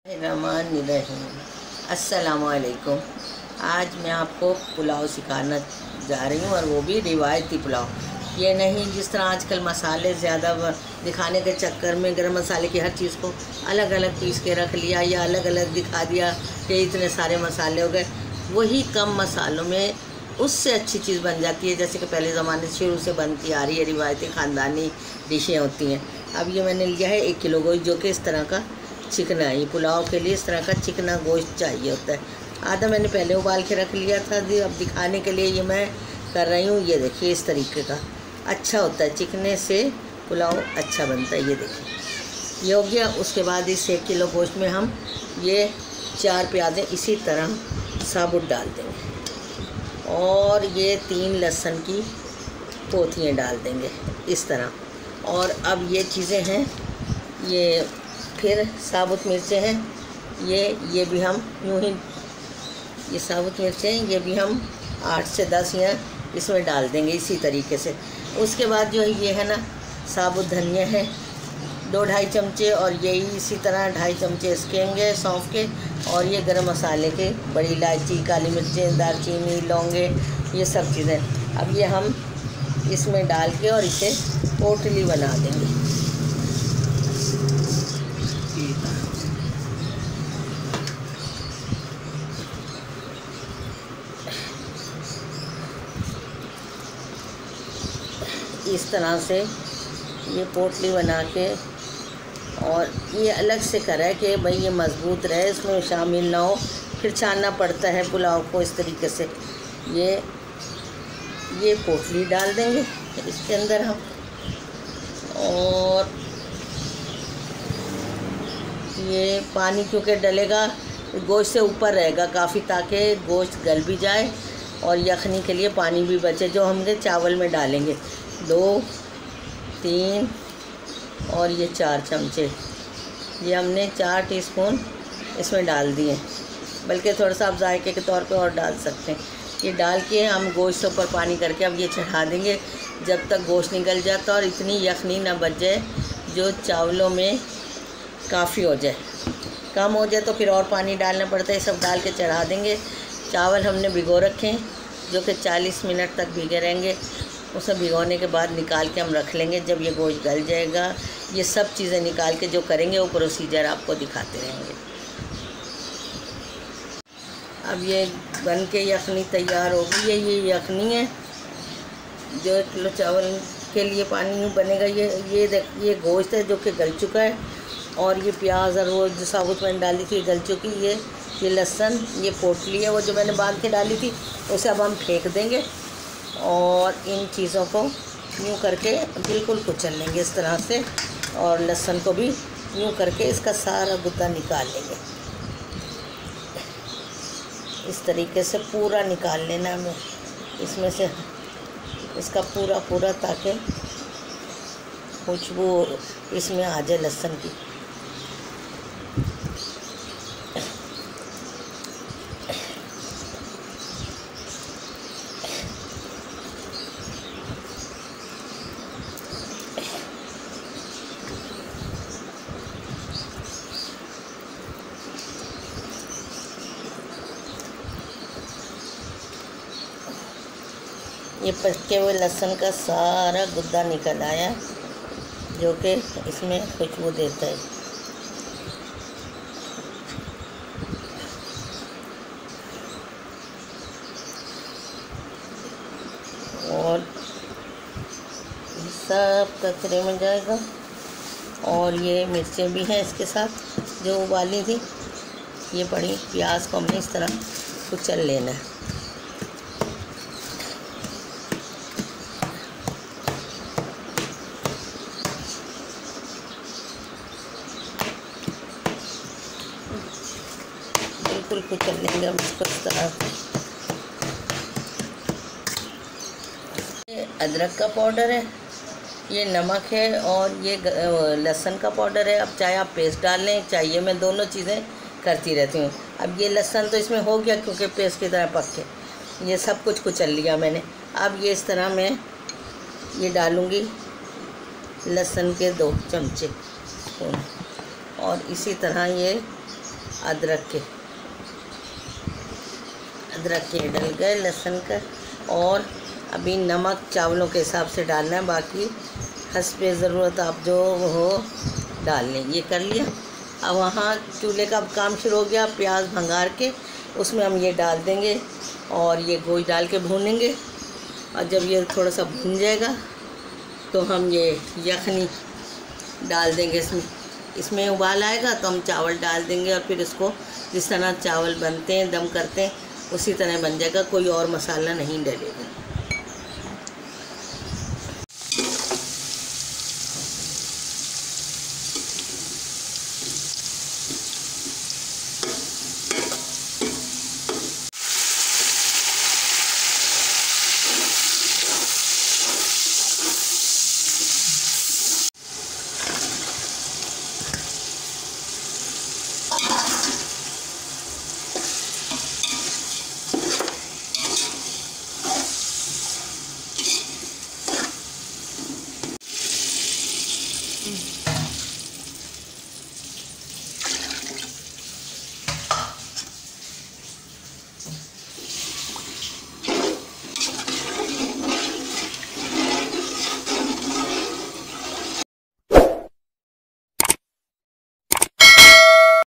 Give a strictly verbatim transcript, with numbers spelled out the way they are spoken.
रहमानिर्रहीम। अस्सलामुअलैकुम। आज मैं आपको पुलाव सिखाना जा रही हूँ और वो भी रिवायती पुलाव। ये नहीं जिस तरह आजकल मसाले ज़्यादा दिखाने के चक्कर में गरम मसाले की हर चीज़ को अलग अलग पीस के रख लिया या अलग अलग दिखा दिया कि इतने सारे मसाले हो गए। वही कम मसालों में उससे अच्छी चीज़ बन जाती है, जैसे कि पहले ज़माने से शुरू से बनती आ रही है, रिवायती ख़ानदानी डिशें होती हैं। अब ये मैंने लिया है एक किलो गोश्त, जो कि इस तरह का चिकना है। ये पुलाव के लिए इस तरह का चिकना गोश्त चाहिए होता है। आधा मैंने पहले उबाल के रख लिया था जी, अब दिखाने के लिए ये मैं कर रही हूँ। ये देखिए इस तरीके का अच्छा होता है, चिकने से पुलाव अच्छा बनता है। ये देखिए ये हो गया। उसके बाद इस एक किलो गोश्त में हम ये चार प्याज़ें इसी तरह साबुत डाल देंगे और ये तीन लहसुन की पोथियाँ डाल देंगे इस तरह। और अब ये चीज़ें हैं, ये फिर साबुत मिर्चें हैं, ये ये भी हम यूँ ही ये साबुत मिर्चें ये भी हम आठ से दस या इसमें डाल देंगे इसी तरीके से। उसके बाद जो है ये है ना साबुत धनिया है दो ढाई चमचे, और यही इसी तरह ढाई चमचे इसके होंगे सौंफ के, और ये गरम मसाले के बड़ी इलायची, काली मिर्चें, दालचीनी, लौंगे, ये सब चीज़ें। अब ये हम इसमें डाल के और इसे पोटली बना देंगे। इस तरह से ये पोटली बना के, और ये अलग से करा है कि भाई ये मज़बूत रहे, इसमें शामिल ना हो, फिर छानना पड़ता है पुलाव को इस तरीके से। ये ये पोटली डाल देंगे इसके अंदर हम, और ये पानी क्योंकि डलेगा गोश्त से ऊपर रहेगा काफ़ी, ताकि गोश्त गल भी जाए और यखनी के लिए पानी भी बचे, जो हम चावल में डालेंगे। दो तीन और ये चार चमचे, ये हमने चार टीस्पून इसमें डाल दिए, बल्कि थोड़ा सा आप जायके के तौर पे और डाल सकते हैं। ये डाल के हम गोश्त से ऊपर पानी करके अब ये चढ़ा देंगे जब तक गोश्त निकल जाता और इतनी यखनी ना बच जाए जो चावलों में काफ़ी हो जाए। कम हो जाए तो फिर और पानी डालना पड़ता है। सब डाल के चढ़ा देंगे। चावल हमने भिगो रखे हैं जो कि चालीस मिनट तक भीगे रहेंगे। उसे भिगोने के बाद निकाल के हम रख लेंगे। जब ये गोश्त गल जाएगा, ये सब चीज़ें निकाल के जो करेंगे वो प्रोसीजर आपको दिखाते रहेंगे। अब ये बन के यखनी तैयार हो गई है। ये यखनी है जो एक किलो चावल के लिए पानी बनेगा। ये ये देख ये गोश्त है जो कि गल चुका है, और ये प्याज और वो जो साबुत मैंने डाली थी गल चुकी। ये ये लहसुन, ये पोटली है वो जो मैंने बांध के डाली थी, उसे अब हम फेंक देंगे और इन चीज़ों को यूँ करके बिल्कुल कुचल लेंगे इस तरह से, और लहसुन को भी यूँ करके इसका सारा गुद्दा निकाल लेंगे। इस तरीके से पूरा निकाल लेना हमें इसमें से इसका पूरा पूरा, ताकि खुशबू इसमें आ जाए लहसुन की। ये पके हुए लहसुन का सारा गुद्दा निकल आया, जो कि इसमें खुशबू देता है। और सब कचरे में जाएगा। और ये मिर्चें भी हैं इसके साथ जो उबाली थी। ये बड़ी प्याज को हमने इस तरह कुचल लेना है। बिल्कुल कुचल लेंगे हम इसको इस तरह। ये अदरक का पाउडर है, ये नमक है, और ये लहसुन का पाउडर है। अब चाहे आप पेस्ट डाल लें, चाहे मैं दोनों चीज़ें करती रहती हूँ। अब ये लहसुन तो इसमें हो गया क्योंकि पेस्ट की तरह पक के ये सब कुछ कुचल लिया मैंने। अब ये इस तरह मैं ये डालूँगी लहसुन के दो चमचे, और इसी तरह ये अदरक के अदरक के डल गए, लहसुन का, और अभी नमक चावलों के हिसाब से डालना है, बाकी हस्बे ज़रूरत आप जो हो डाल लें। ये कर लिया। अब वहाँ चूल्हे का काम शुरू हो गया। प्याज भंगार के उसमें हम ये डाल देंगे और ये गोश्त डाल के भूनेंगे, और जब ये थोड़ा सा भून जाएगा तो हम ये यखनी डाल देंगे इसमें। इसमें उबाल आएगा तो हम चावल डाल देंगे, और फिर इसको जिस तरह चावल बनते हैं, दम करते हैं, उसी तरह बन जाएगा, कोई और मसाला नहीं डलेगा।